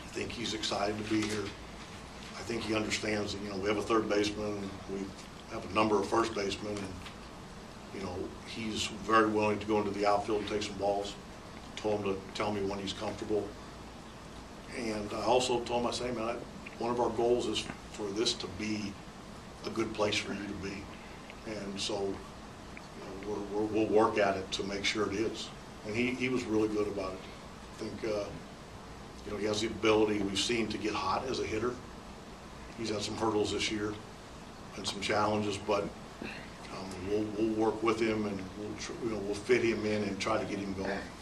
think he's excited to be here. I think he understands that, we have a third baseman, we have a number of first basemen, and, he's very willing to go into the outfield and take some balls. Told him to tell me when he's comfortable. And I also told him, I say, man, one of our goals is for this to be a good place for you to be. And so we'll work at it to make sure it is. And he was really good about it. I think, he has the ability, we've seen, to get hot as a hitter. He's had some hurdles this year and some challenges, but we'll work with him, and we'll fit him in and try to get him going.